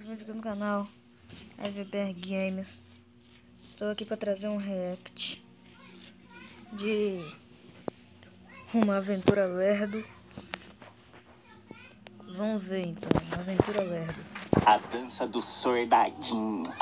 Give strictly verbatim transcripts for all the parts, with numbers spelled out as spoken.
vídeo aqui no canal F B R Games. Estou aqui para trazer um react de uma aventura lerdo. Vamos ver então, uma aventura lerdo. A dança do soldadinho.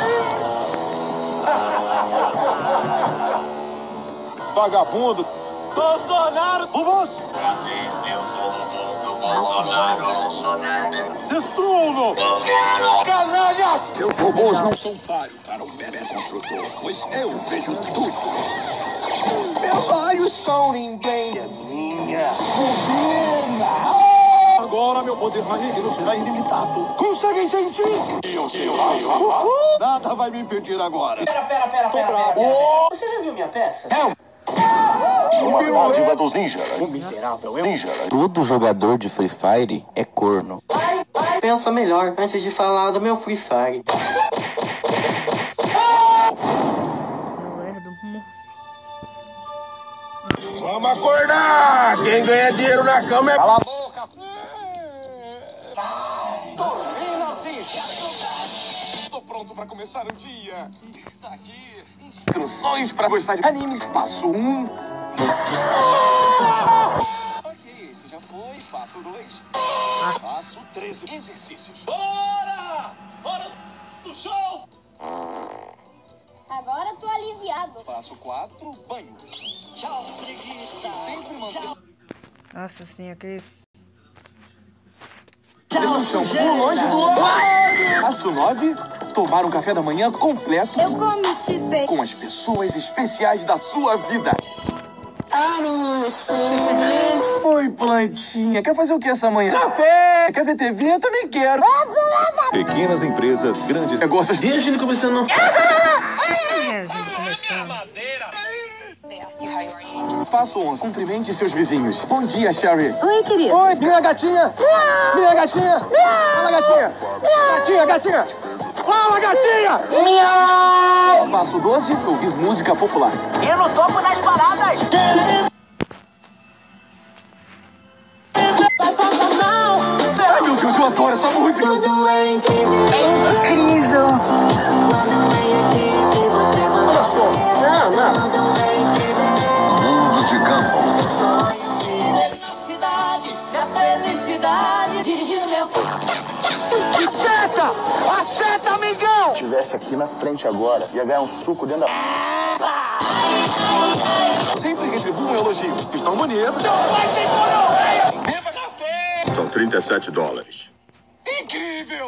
Vagabundo! Bolsonaro! Robôs! Prazer, eu sou o robô do Bolsonaro. Bolsonaro. Destruam-no! Eu quero! Canalhas! Seus robôs não são páreo para o bebê construtor, pois eu vejo tudo. Meus olhos são ninguém minha. Agora meu poder maligno será ilimitado. Conseguem sentir? Eu sei, eu sei, eu Nada vai me impedir agora. Pera, pera, pera, Tô pera, pera, bravo. pera. Você já viu minha peça? Uma dádiva dos ninjas. O miserável, eu... Ninja. Todo jogador de Free Fire é corno. Pensa melhor antes de falar do meu Free Fire. Meu lerdo. Vamos acordar! Quem ganha dinheiro na cama é... Cala a boca! Tô pronto para começar o dia. Tá aqui. Instruções para gostar de animes. Passo um. Ok, esse já foi. Passo dois. Passo três. Exercícios. Bora! Hora do show! Agora tô aliviado. Passo quatro. Banho. Tchau, preguiça. Sempre manter... Nossa senhora, aquele... São por longe do lado. Passo nove. Tomar um café da manhã completo Eu como esse peixe. com as pessoas especiais da sua vida. Oi, plantinha. Quer fazer o que essa manhã? Café! Quer ver T V? Eu também quero. Pequenas empresas, grandes Negócios. Deixa ele começando. É, gente, começando. Passo onze. Cumprimente seus vizinhos. Bom dia, Sherry. Oi, querido. Oi, minha gatinha! Minha gatinha! Fala, gatinha! Gatinha, gatinha! Fala, gatinha! Passo doze. Ouvir música popular. E no topo das paradas. Ai, meu Deus, eu adoro essa música. É incrível. Olha só. Não, não. mundo de campo. Dirigindo meu Seta! Acerta, amigão! Se estivesse aqui na frente agora, ia ganhar um suco dentro da... Sempre retribuo um elogio. Estão bonitos. São trinta e sete dólares. Incrível!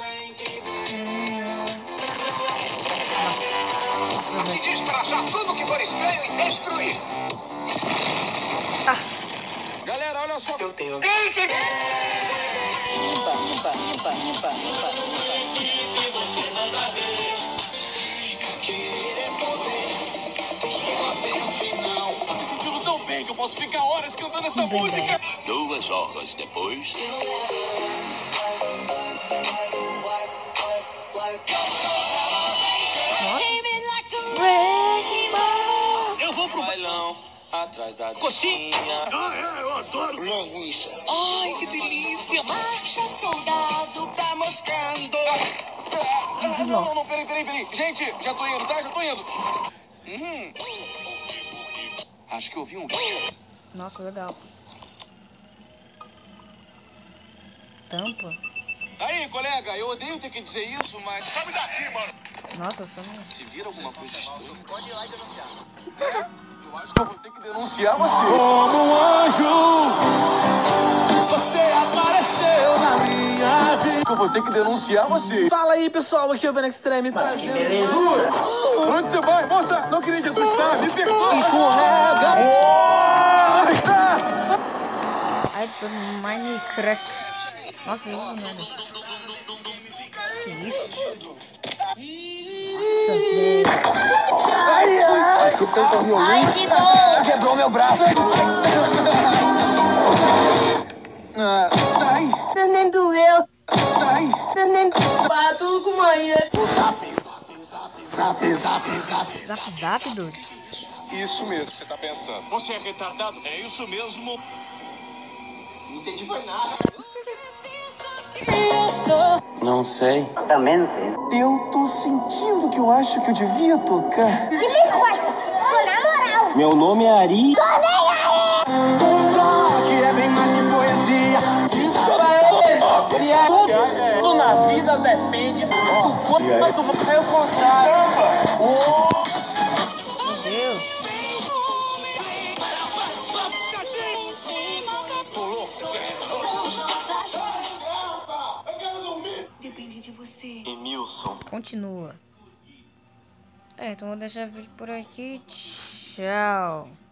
Se diz para achar tudo que for estranho e destruir. Galera, olha só. Eu tenho. Tô me sentindo tão bem que eu posso ficar horas cantando essa música. Duas horas depois. Eu vou pro bailão atrás da coxinha. Ah, é, eu adoro linguiça. Ai, que delícia! marcha, soldado. Tá moscando. Ah, não, não, não, peraí, peraí, peraí. Gente, já tô indo, tá? Já tô indo. Hum. Acho que eu ouvi um... Nossa, legal. Tampa? Aí, colega, eu odeio ter que dizer isso, mas... Sabe daqui, mano. Nossa, só não... Se vira alguma coisa estranha... Pode ir lá e denunciar. Eu acho que eu vou ter que denunciar você. Como um anjo, você apareceu na minha vida. Eu vou ter que denunciar você. Fala aí, pessoal. Aqui é o Venom Extreme. Que belezura! Pra onde você vai? Moça, não queria te assustar. Me perdoa. Ai, tô no Minecraft. Nossa, eu não nada. Que isso? Nossa, velho. Aqui tem o violino. Quebrou meu braço. Ah, ai, Nem doeu. ai. Para tudo com mãe, né? Zap, zap, doido. Isso mesmo que você tá pensando. Você é retardado? É isso mesmo. Não entendi foi nada. Não sei. Também não sei. Eu tô sentindo que eu acho que eu devia tocar. De vez em quando, tô na moral. Meu nome é Ari. Tô nem aí. Que é bem mais que poesia. Tudo na vida depende do quanto vai o contrário. Meu Deus. Depende de você. Emilson. Continua. É, então vou deixar o vídeo por aqui. Tchau.